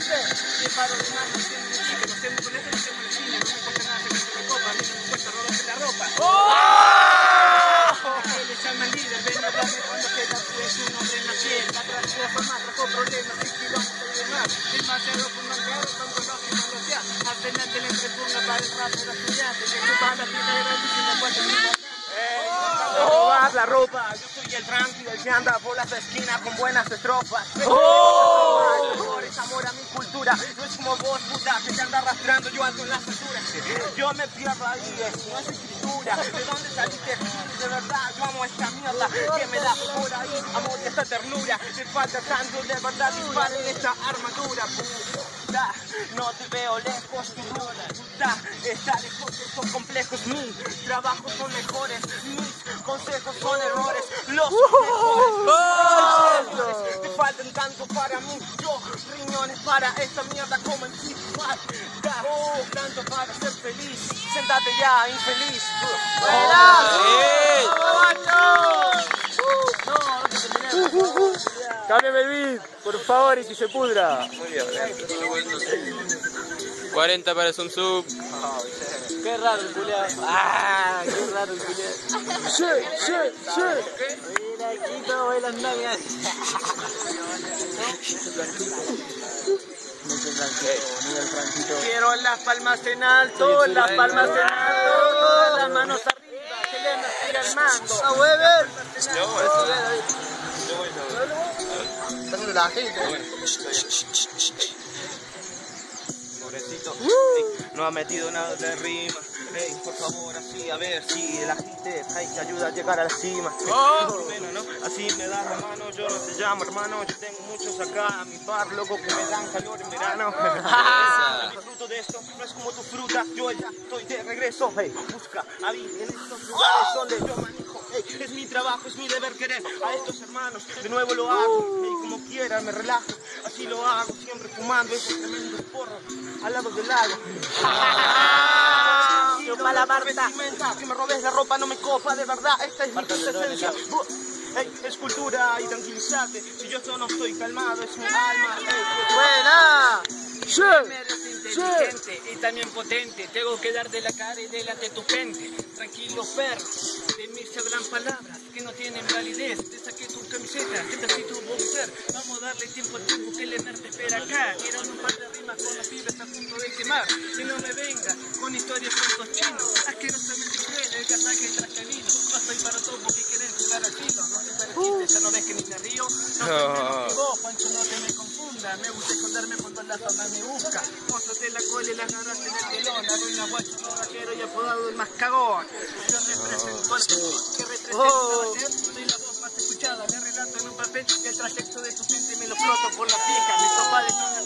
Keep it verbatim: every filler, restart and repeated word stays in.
sé. Y paro de mano, no sé, no sé, con esto no sé molestina, no me cuesta nada sacarse la copa, a mí no me cuesta robarse la ropa. Que le llaman líder, ven a hablarme cuando queda es un hombre en la piel, la transforma, trajo problemas, y kilómetros y demás. Demasiado fundamental, con color y velocidad. Al final te le entrepugna para el rap de los estudiantes, que chupan la vida de la y no cuesta nada. Robar la ropa, yo soy el tranqui del que anda por las esquinas con buenas estrofas. Oh. Amor es amor a mi cultura, no es como vos, puta, que te anda arrastrando yo ando en las alturas. Yo me pierdo ahí, no es escritura. ¿De dónde saliste? De verdad, yo amo esta mierda que me da por ahí, amor y esta ternura. Te falta tanto, de verdad, dispara en esta armadura, puta. No te veo lejos, tu puta está lejos de estos complejos. Mis trabajos son mejores, mis consejos son errores. Los mejores te faltan tanto para mí. Yo riñones para esta mierda como en ti. Falta tanto para ser feliz. Sentate ya, infeliz. Cámbiame el beat, por favor, y que se pudra. Muy bien. cuarenta para Zoom Sub. Qué raro el culiao. Ah, qué raro el culiao. Sí, sí, sí. Mira aquí todo bailando bien. Quiero las palmas en alto, las palmas en alto, las manos arriba, que le tira el mando. A Weber. Pobrecito, ey, no ha metido nada de rima. Ey, por favor, así, a ver si la gente ahí te ayuda a llegar a la cima. Oh. Bueno, ¿no? Así me da la mano, yo no te llamo, hermano. Yo tengo muchos acá a mi par, loco, que me dan calor en verano. Disfruto de esto, no es como tu fruta. Yo ya estoy de regreso. Hey, busca a mí en estos lugares donde yo manejo. Hey, es mi trabajo, es mi deber querer a estos hermanos. De nuevo lo hago, hey, como quiera, me relajo. Así lo hago, siempre fumando esos tremendos porros al lado del lago. Chupa la Marta. Que me robes la ropa no me copa, de verdad, esta es mi esencia. Hey, es cultura y tranquilízate. Si yo solo estoy calmado, es mi alma. Hey, buena. Sí. Inteligente y también potente, tengo que dar de la cara y delante de tu gente. Tranquilo, perro, de mí se hablan palabras que no tienen validez. Te saqué tu camiseta, que te así tu boxer. Vamos a darle tiempo al tiempo que Leonard te espera acá. Quiero un par de rimas con los pibes a punto de quemar. Si no me venga con historias con tus chinos, asquerosamente cruel, el casaje trascanino. No estoy para todo porque quieren jugar al filo. No te pareciste, ya no ves que ni me río. No soy menos que vos, Pancho, no te me confunda. Me gusta esconderme cuando la fama me busca. Móstrate la cola y las garras en el telón. La ruina guacho, vaquero y apodado el más cagón. Yo represento al que represento a ser. Soy la voz más escuchada. Le relato en un papel el trayecto de tu gente me lo floto por la pija. Mis compadres son